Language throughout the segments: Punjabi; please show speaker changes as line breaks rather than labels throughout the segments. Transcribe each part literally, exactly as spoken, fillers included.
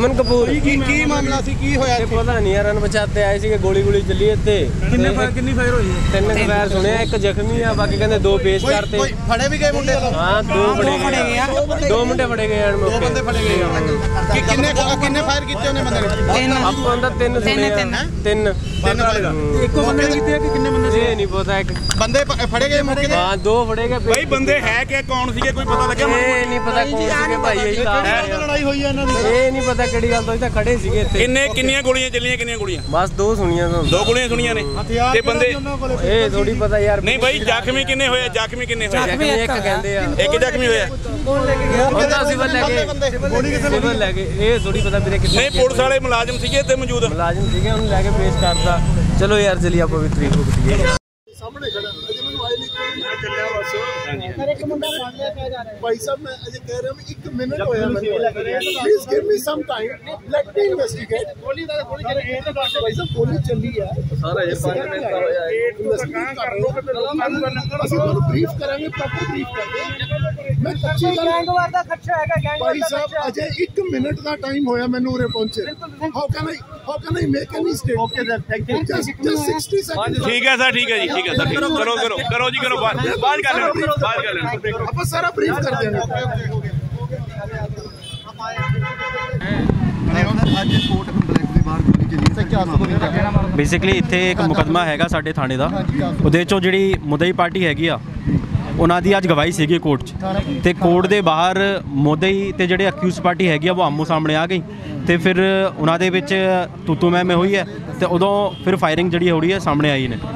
ਅਮਨ ਕਪੂਰ
ਕੀ ਮਾਮਲਾ ਸੀ, ਕੀ ਹੋਇਆ?
ਪਤਾ ਨਹੀਂ ਯਾਰ, ਅਣਪਛਾਤੇ ਆਏ ਸੀਗੇ, ਗੋਲੀ ਗੋਲੀ ਚੱਲੀ ਇੱਥੇ।
ਕਿੰਨੇ ਕਿੰਨੀ ਫਾਇਰ ਹੋਈ ਹੈ?
ਤਿੰਨ ਫਾਇਰ ਸੁਣਿਆ, ਇੱਕ ਜ਼ਖਮੀ ਆ, ਬਾਕੀ ਕਹਿੰਦੇ ਦੋ ਪੇਸ਼ ਕਰਤੇ।
ਫੜੇ ਵੀ ਗਏ ਮੁੰਡੇ?
ਹਾਂ, ਦੋ ਫੜੇ ਗਏ ਆ, ਦੋ ਮੁੰਡੇ ਫੜੇ ਗਏ ਹਨ।
ਦੋ ਬੰਦੇ ਫੜੇ ਗਏ ਕਿ ਕਿੰਨੇ ਕਿੰਨੇ ਫਾਇਰ ਕੀਤੇ ਉਹਨੇ ਬੰਦੇ ਨੇ?
ਤਿੰਨ ਆਪਾਂ ਦਾ ਤਿੰਨ ਸੁਣੇ ਆ, ਤਿੰਨ
ਤਿੰਨ ਫਾਇਰ ਇੱਕੋ ਬੰਦੇ ਨੇ ਕੀਤੇ ਕਿ ਕਿੰਨੇ ਬੰਦੇ ਸੀ?
ਇਹ ਨਹੀਂ ਪਤਾ, ਇੱਕ ਬੰਦੇ
ਫੜੇ ਗਏ ਮੌਕੇ ਤੇ।
ਹਾਂ, ਦੋ ਫੜੇ ਗਏ।
ਭਾਈ ਬੰਦੇ ਹੈ ਕਿ ਕੌਣ ਸੀਗੇ, ਕੋਈ ਪਤਾ ਲੱਗਿਆ?
ਇਹ ਨਹੀਂ ਪਤਾ ਕੌਣ ਸੀਗੇ ਭਾਈ, ਇਹ ਤਾਂ
ਲੜਾਈ ਹੋਈ ਹੈ ਇਹਨਾਂ ਦੀ,
ਇਹ ਨਹੀਂ ਪਤਾ ਕਿਹੜੀ ਗੱਲ ਤੋਂ। ਇਹ ਤਾਂ ਖੜੇ ਸੀਗੇ ਇੱਥੇ।
ਕਿੰਨੇ ਕਿੰਨੀਆਂ ਗੋਲੀਆਂ ਚੱਲੀਆਂ, ਕਿੰਨੀਆਂ ਗੋਲੀਆਂ?
ਬਸ ਦੋ ਸੁਣੀਆਂ ਤੁਹਾਨੂੰ।
ਦੋ ਗੋਲੀਆਂ ਸੁਣੀਆਂ ਨੇ ਤੇ ਬੰਦੇ
ਇਹ ਥੋੜੀ ਪਤਾ ਯਾਰ।
ਨਹੀਂ ਭਾਈ, ਜ਼ਖਮੀ ਕਿੰਨੇ ਹੋਏ? ਜ਼ਖਮੀ ਕਿੰਨੇ ਹੋਏ?
ਜ਼ਖਮੀ ਇੱਕ ਕਹਿੰਦੇ ਆ,
ਇੱਕ ਜ਼ਖਮੀ ਹੋਇਆ।
ਕੌਣ ਲੈ ਕੇ ਗਿਆ? ਉਹਦਾ ਸਿਵਲ ਲੈ ਕੇ, ਗੋਲੀ ਕਿਸੇ ਸਿਵਲ ਲੈ ਕੇ। ਇਹ ਥੋੜੀ ਪਤਾ ਵੀਰੇ ਕਿੱਥੇ।
ਨਹੀਂ, ਪੁਲਿਸ ਵਾਲੇ ਮੁਲਾਜ਼ਮ ਸੀਗੇ ਤੇ ਮੌਜੂਦ
ਮੁਲਾਜ਼ਮ ਸੀਗੇ, ਉਹਨੂੰ ਲੈ ਕੇ ਪੇਸ਼ ਕਰਤਾ। ਚਲੋ ਯਾਰ ਚਲੀ ਆਪਾਂ ਵੀ ਤਰੀਕ ਹੋ ਗਈ।
ਸਾਹਮਣੇ ਖੜਾ ਅਜੇ ਮੈਨੂੰ ਆਈ ਨਹੀਂ ਮੈਂ ਚੱਲਿਆ ਬਸ। ਹਾਂਜੀ ਇੱਕ ਮੁੰਡਾ ਫੜ ਲਿਆ ਕਿਹਾ ਜਾ ਰਿਹਾ ਭਾਈ ਸਾਹਿਬ। ਮੈਂ ਅਜੇ ਕਹਿ ਰਿਹਾ ਹਾਂ ਇੱਕ ਮਿੰਟ ਹੋਇਆ ਮੈਨੂੰ, please give me some time, let me investigate. ਗੋਲੀ ਦਾ ਗੋਲੀ ਚੱਲ ਇਹ ਤਾਂ ਭਾਈ ਸਾਹਿਬ ਗੋਲੀ ਚੱਲੀ ਹੈ ਸਾਰਾ, ਇਹ ਪੰਜ ਮਿੰਟ ਦਾ ਹੋਇਆ ਹੈ। ਇਨਵੈਸਟੀਗੇਟ ਕਰ ਲਓ, ਅਸੀਂ ਤੁਹਾਨੂੰ ਬਰੀਫ ਕਰਾਂਗੇ, ਪ੍ਰੋਪਰ ਬਰੀਫ ਕਰਦੇ। ਮੈਂ ਕੱਚੀ ਗੱਲ
ਗੈਂਗਵਾਰ ਦਾ ਖਰਚਾ ਹੈਗਾ, ਗੈਂਗਵਾਰ
ਭਾਈ ਸਾਹਿਬ ਅਜੇ ਇੱਕ ਮਿੰਟ ਦਾ ਟਾਈਮ ਹੋਇਆ ਮੈਨੂੰ ਉਰੇ ਪਹੁੰਚੇ। How can I how can I make any state? Okay sir, thank you. Just just sixty second.
ਠੀਕ ਹੈ ਸਰ, ਠੀਕ ਹੈ ਜੀ, ਠੀਕ ਹੈ ਸਰ। ਕਰੋ ਕਰੋ ਕਰੋ ਜੀ, ਕਰੋ। ਬਾਹਰ ਬਾਹਰ ਕਰ ਲੈਣ, ਬਾਹਰ ਕਰ ਲੈਣ।
ਆਪਾਂ ਸਾਰਾ ਬਰੀਫ ਕਰ ਦੇਣਾ।
ਅੱਜ ਕੋਰਟ ਕੰਪਲੈਕਸ ਦੇ ਬਾਹਰ ਗੋਲੀ ਚੱਲੀ।
ਬੇਸਿਕਲੀ ਇੱਥੇ ਇੱਕ ਮੁਕੱਦਮਾ ਹੈਗਾ ਸਾਡੇ ਥਾਣੇ ਦਾ, ਉਹਦੇ 'ਚੋਂ ਜਿਹੜੀ ਮੁਦਈ ਪਾਰਟੀ ਹੈਗੀ ਆ ਉਹਨਾਂ ਦੀ ਅੱਜ ਗਵਾਹੀ ਸੀਗੀ ਕੋਰਟ 'ਚ, ਤੇ ਕੋਰਟ ਦੇ ਬਾਹਰ ਮੁਦਈ ਤੇ ਜਿਹੜੇ ਅਕਿਊਜ਼ ਪਾਰਟੀ ਹੈਗੀ ਆ ਉਹ ਆਮੋ ਸਾਹਮਣੇ ਆ ਗਈ, ਤੇ ਫਿਰ ਉਹਨਾਂ ਦੇ ਵਿੱਚ ਤੂਤੂ ਮੈਂ ਹੋਈ ਹੈ, ਤੇ ਉਦੋਂ ਫਿਰ ਫਾਇਰਿੰਗ ਜਿਹੜੀ ਹੋ ਰਹੀ ਹੈ ਸਾਹਮਣੇ ਆਈ ਨੇ।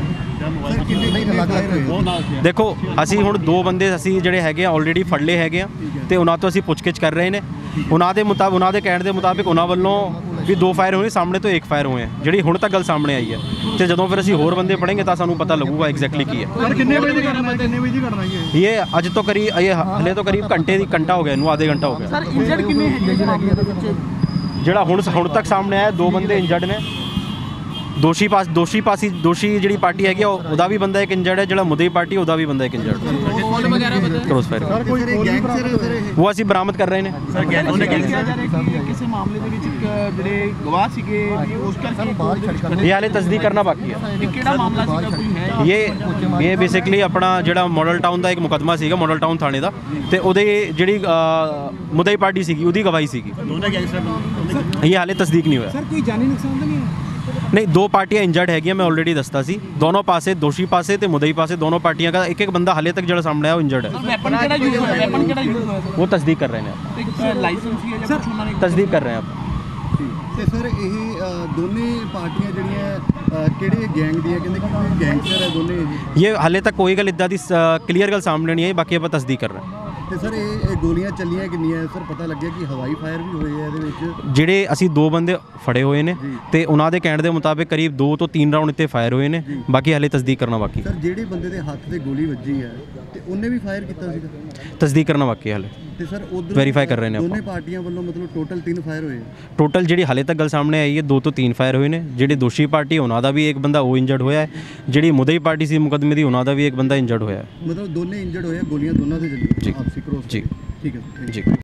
ਦੇਖੋ ਅਸੀਂ ਹੁਣ ਦੋ ਬੰਦੇ ਅਸੀਂ ਜਿਹੜੇ ਹੈਗੇ ਆ ਆਲਰੇਡੀ ਫੜ ਲਏ ਹੈਗੇ ਆ, ਤੇ ਉਹਨਾਂ ਤੋਂ ਅਸੀਂ ਪੁੱਛਗਿੱਛ ਕਰ ਰਹੇ ਨੇ। ਉਹਨਾਂ ਦੇ ਮੁਤਾਬਕ ਉਹਨਾਂ ਦੇ ਕਹਿਣ ਦੇ ਮੁਤਾਬਿਕ ਉਹਨਾਂ ਵੱਲੋਂ ਵੀ ਦੋ ਫਾਇਰ ਹੋਏ, ਸਾਹਮਣੇ ਤੋਂ ਇੱਕ ਫਾਇਰ ਹੋਏ ਆ, ਜਿਹੜੀ ਹੁਣ ਤੱਕ ਗੱਲ ਸਾਹਮਣੇ ਆਈ ਹੈ। ਤੇ ਜਦੋਂ ਫਿਰ ਅਸੀਂ ਹੋਰ ਬੰਦੇ ਪੜ੍ਹਾਂਗੇ ਤਾਂ ਸਾਨੂੰ ਪਤਾ ਲੱਗੂਗਾ ਐਗਜ਼ੈਕਟਲੀ ਕੀ ਹੈ।
ਸਰ ਕਿੰਨੇ ਵਜੇ ਕਰਨਾ ਹੈ, ਕਿੰਨੇ ਵਜੇ ਕਰਨਾ ਹੈ
ਇਹ ਅੱਜ ਤੋਂ ਕਰੀਬ ਇਹ ਹਲੇ ਤੋਂ ਕਰੀਬ ਘੰਟੇ ਦੀ ਘੰਟਾ ਹੋ ਗਿਆ ਇਹਨੂੰ, ਆਧੇ ਘੰਟਾ ਹੋ ਗਿਆ।
ਸਰ ਇੰਜਰਡ ਕਿੰਨੇ ਹੈਗੇ
ਜਿਹੜਾ ਹੁਣ ਹੁਣ ਤੱਕ ਸਾਹਮਣੇ ਆਇਆ ਦੋ ਬੰਦੇ ਇੰਜਰਡ ਨੇ। ਦੋਸ਼ੀ ਪਾਸ ਦੋਸ਼ੀ ਪਾਸੀ ਦੋਸ਼ੀ ਜਿਹੜੀ ਪਾਰਟੀ ਹੈਗੀ ਉਹਦਾ ਵੀ ਬੰਦਾ ਇੱਕ ਇੰਜਰਡ ਹੈ, ਜਿਹੜਾ ਮੁਦਈ ਪਾਰਟੀ ਉਹਦਾ ਵੀ ਬੰਦਾ ਇੱਕ ਇੰਜਰਡ ਕ੍ਰੋਸ ਫਾਇਰ। ਉਹ ਅਸੀਂ ਬਰਾਮਦ ਕਰ ਰਹੇ ਨੇ।
ਕਿਸੇ ਮਾਮਲੇ ਦੇ ਵਿੱਚ ਜਿਹੜੇ ਗਵਾਹ ਸੀਗੇ ਉਸ ਕਰਕੇ
ਇਹ ਹਾਲੇ ਤਸਦੀਕ ਕਰਨਾ ਬਾਕੀ ਹੈ।
ਕਿਹੜਾ ਮਾਮਲਾ ਸੀਗਾ, ਕੋਈ ਹੈ?
ਇਹ ਇਹ ਬੇਸਿਕਲੀ ਆਪਣਾ ਜਿਹੜਾ ਮਾਡਲ ਟਾਊਨ ਦਾ ਇੱਕ ਮੁਕੱਦਮਾ ਸੀਗਾ, ਮਾਡਲ ਟਾਊਨ ਥਾਣੇ ਦਾ, ਤੇ ਉਹਦੇ ਜਿਹੜੀ ਮੁਦਈ ਪਾਰਟੀ ਸੀਗੀ ਉਹਦੀ ਗਵਾਹੀ ਸੀਗੀ। ਇਹ ਹਾਲੇ ਤਸਦੀਕ ਨਹੀਂ ਹੋਇਆ।
ਸਰ ਕੋਈ ਜਾਨੀ ਨੁਕਸਾਨ ਤਾਂ ਨਹੀਂ ਹੈ?
ਨਹੀਂ, ਦੋ ਪਾਰਟੀਆਂ ਇੰਜਰਡ ਹੈਗੀਆਂ, ਮੈਂ ਆਲਰੇਡੀ ਦੱਸਤਾ ਸੀ। ਦੋਨੋਂ ਪਾਸੇ ਦੋਸ਼ੀ ਪਾਸੇ ਤੇ ਮੁਦਈ ਪਾਸੇ ਦੋਨੋਂ ਪਾਰਟੀਆਂ ਦਾ ਇੱਕ ਇੱਕ ਬੰਦਾ ਹਾਲੇ ਤੱਕ ਜਿਹੜਾ ਸਾਹਮਣੇ ਆਇਆ ਉਹ ਇੰਜਰਡ ਹੈ।
ਵੈਪਨ ਕਿਹੜਾ ਯੂਜ਼ ਹੋਇਆ? ਵੈਪਨ ਕਿਹੜਾ ਯੂਜ਼ ਹੋਇਆ?
ਉਹ ਤਸਦੀਕ ਕਰ ਰਹੇ ਨੇ,
ਲਾਇਸੈਂਸ ਹੀ ਹੈ ਜਾਂ ਕੁਝ ਉਹਨਾਂ ਨੇ
ਤਸਦੀਕ ਕਰ ਰਹੇ ਆ ਆਪਾਂ।
ਤੇ ਸਰ ਇਹ ਦੋਨੇ ਪਾਰਟੀਆਂ ਜਿਹੜੀਆਂ ਕਿਹੜੇ ਗੈਂਗ ਦੀਆਂ, ਕਹਿੰਦੇ ਕਿ ਕੋਈ ਗੈਂਗਸਟਰ ਹੈ ਦੋਨੇ ਇਹ?
ਇਹ ਹਾਲੇ ਤੱਕ ਕੋਈ ਗੱਲ ਇੱਦਾਂ ਦੀ ਕਲੀਅਰ ਗੱਲ ਸਾਹਮਣੇ ਨਹੀਂ ਆਈ, ਬਾਕੀ ਆਪਾਂ ਤਸਦੀਕ ਕਰ ਰਹੇ ਹਾਂ।
ਤੇ ਸਰ ਇਹ ਗੋਲੀਆਂ ਚੱਲੀਆਂ ਕਿੰਨੀਆਂ ਸਰ? ਪਤਾ ਲੱਗਿਆ ਕਿ ਹਵਾਈ ਫਾਇਰ ਵੀ ਹੋਏ ਆ ਇਹਦੇ ਵਿੱਚ?
ਜਿਹੜੇ ਅਸੀਂ ਦੋ ਬੰਦੇ ਫੜੇ ਹੋਏ ਨੇ, ਤੇ ਉਹਨਾਂ ਦੇ ਕਹਿਣ ਦੇ ਮੁਤਾਬਿਕ ਕਰੀਬ ਦੋ ਤੋਂ ਤਿੰਨ ਰਾਊਂਡ ਇੱਥੇ ਫਾਇਰ ਹੋਏ ਨੇ, ਬਾਕੀ ਹਾਲੇ ਤਸਦੀਕ ਕਰਨਾ ਬਾਕੀ।
ਸਰ ਜਿਹੜੇ ਬੰਦੇ ਦੇ ਹੱਥ ਤੇ ਗੋਲੀ ਵੱਜੀ ਹੈ ਤੇ ਉਹਨੇ ਵੀ ਫਾਇਰ ਕੀਤਾ ਸੀਗਾ?
ਤਸਦੀਕ ਕਰਨਾ ਬਾਕੀ ਹਾਲੇ।
ਤੇ ਸਰ ਉਧਰ
ਵੈਰੀਫਾਈ ਕਰ ਰਹੇ ਨੇ ਆਪਾਂ।
ਦੋਨੇ ਪਾਰਟੀਆਂ ਵੱਲੋਂ ਮਤਲਬ ਟੋਟਲ ਤਿੰਨ ਫਾਇਰ ਹੋਏ?
ਟੋਟਲ ਜਿਹੜੀ ਹਾਲੇ ਤੱਕ ਗੱਲ ਸਾਹਮਣੇ ਆਈ ਹੈ ਦੋ ਤੋਂ ਤਿੰਨ ਫਾਇਰ ਹੋਏ ਨੇ। ਜਿਹੜੇ ਦੋਸ਼ੀ ਪਾਰਟੀ ਉਹਨਾਂ ਦਾ ਵੀ ਇੱਕ ਬੰਦਾ ਉਹ ਇੰਜਰਡ ਹੋਇਆ ਹੈ, ਜਿਹੜੀ ਮੁਦਈ ਪਾਰਟੀ ਸੀ ਮੁਕੱਦਮੇ ਦੀ ਉਹਨਾਂ ਦਾ ਵੀ ਇੱਕ ਬੰਦਾ ਇੰਜਰਡ ਹੋਇਆ ਹੈ।
ਮਤਲਬ ਦੋਨੇ ਇੰਜਰਡ ਹੋਏ, ਗੋਲੀਆਂ ਦੋਨਾਂ ਦੇ ਚੱਲੀਆਂ ਆਪਸੀ ਕ੍ਰੋਸ?
ਜੀ
ਠੀਕ ਹੈ
ਜੀ।